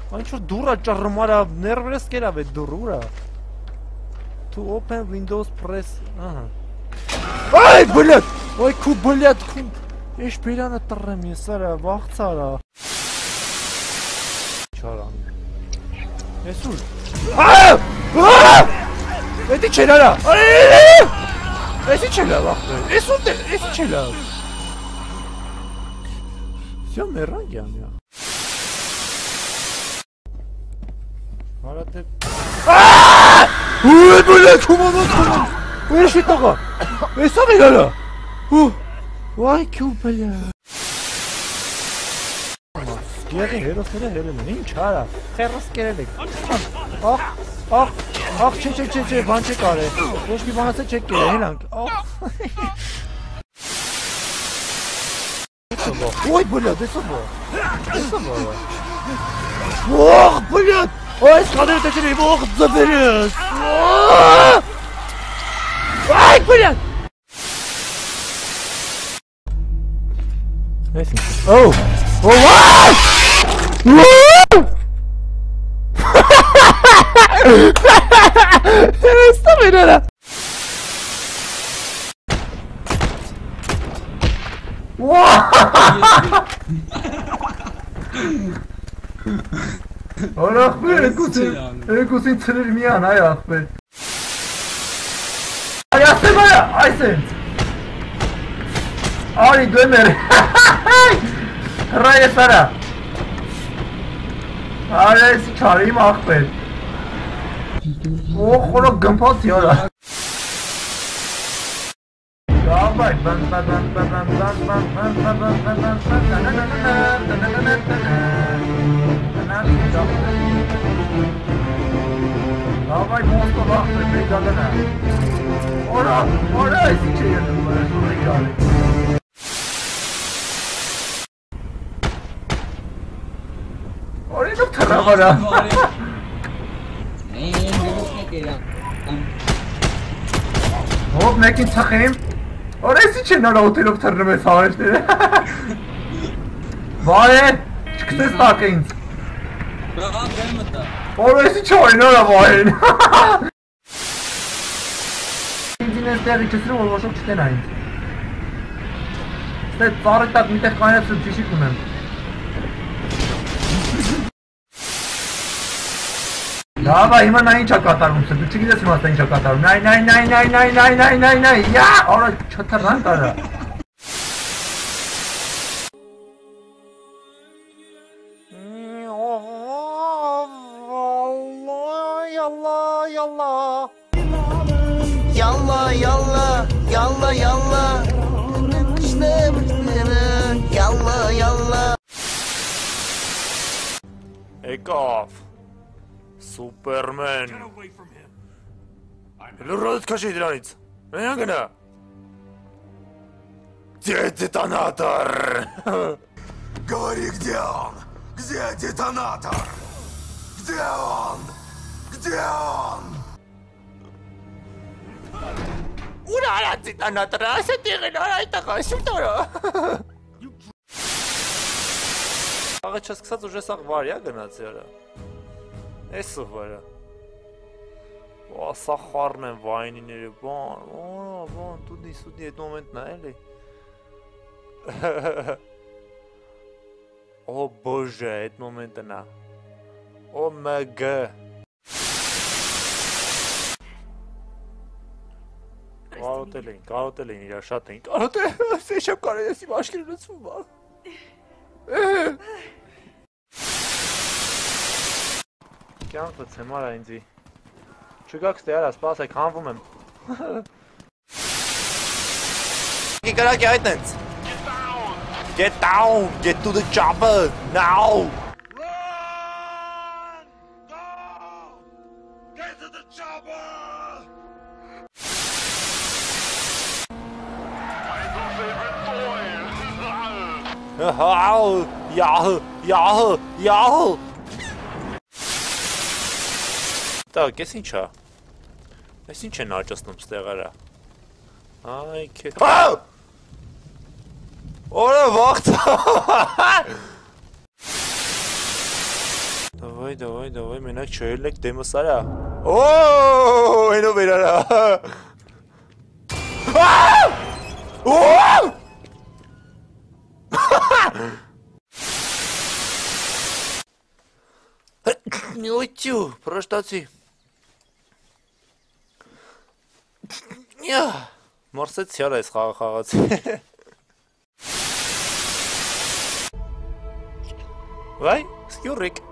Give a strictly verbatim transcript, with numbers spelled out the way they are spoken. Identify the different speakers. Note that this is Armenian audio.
Speaker 1: Այն ինչ որ դուրա ճռմարա, ներվրես կերավ է դուրա։ To open Windows press, ահա։ Այ բլեդ, ոյ քու բլեդ քու։ Էշ բերանը տրեմ ես արա, վախցարա։ Չարան։ Էսուր։ Ա! Էդի չելարա։ Էսի չելա վախտը։ Էսուր դե, էսի չելա։ Всё մեռան գամյա։ Հարատե։ Ուй, блядь, куманот, куманот. Эши тага. Эса мегала. Вай, кю, блядь. Գերի հերոսները հերել են, ինչ արա, խերս կերել եք։ Ախ, ախ, ախ, չէ, չէ, չէ, չէ, բան չեք արել, ոչ մի բանասը չեք կերել, հելանք, ախ։ Ոյ, բլյադ, էսա բա, էսա բա։ Ախ, բլյադ, այս խադերը տեչեր եմ, ախ, ձվերս, այ, բլյադ։ Այս ինչ, օ, օ, վայ! Está mirando. Ora xber, ekusin, ekusin trer miyan ay xber. Ay asem ay, aysen. Ay dömer. Raya sara. Ay si çarayım xber. Oh, xora gımpas yara. Davay, ban ban ban ban ban ban ban ban ban ban ban ban Davay, monster baktı, begadana. Ora, ora, siçe yedim böyle, sonra ikali. Oraya da tarafara. Hop, nekin takayım. Orası için ara otelop tarımı savaşları. Vay, çıkışta takayım. Orası için oynar vay. İngiliz dergisi olmasa çıkan aynı. İşte zarı tak mütek kaynağı sürtüşü kumen. Davay, ima nahi çakatarım size. Küçük gidesin hasta nahi çakatarım. Nay nay nay nay nay nay nay nay nay. Ya, orada çatar lan kara. Yalla yalla. Yalla yalla. Yalla yalla. Kışlı mıkları. Yalla yalla. Ekaf. Superman. Лурод скажи дранец. Нягана. Где детонатор? Говори, где он? Где детонатор? Где он? Где он? Ура, детонатор, а сетигин, ай такая сутора. Ага, сейчас, кстати, уже сахваря гнацера. Էսը վրա Սա խարն են վայնիները բան Բան, տուդի սուդի էդ մոմենտն է էլի Օ բոժը էդ մոմենտն է Օ մգը Կարոտել էին, կարոտել էին իրա շատ էին Կարոտել, սեշապ կարել ես իմ աշկերը լծվում բան Կյանքը ցեմար է ինձի Չգաք ստե արա, սպասեք, հանվում եմ Կրակի այդ նենց Get down, get to the chopper, now Run! Go! Get to the chopper! Yahoo! Yahoo! Yahoo! Yahoo! Так, ես ինչ է, ես ինչ են աճասնում ստեղարա, այ կետ, հա! Որը վաղթա, Դավայ давай, давай, давай, մենակ չհելնեք դեմս արա։ Օ՜, այնով էր արա։ Օ՜։ Ой, тю, պրոշտացի։ Յա, մորսեցի արա այս խաղը խաղացի։ Վայ, սկյուրիկ։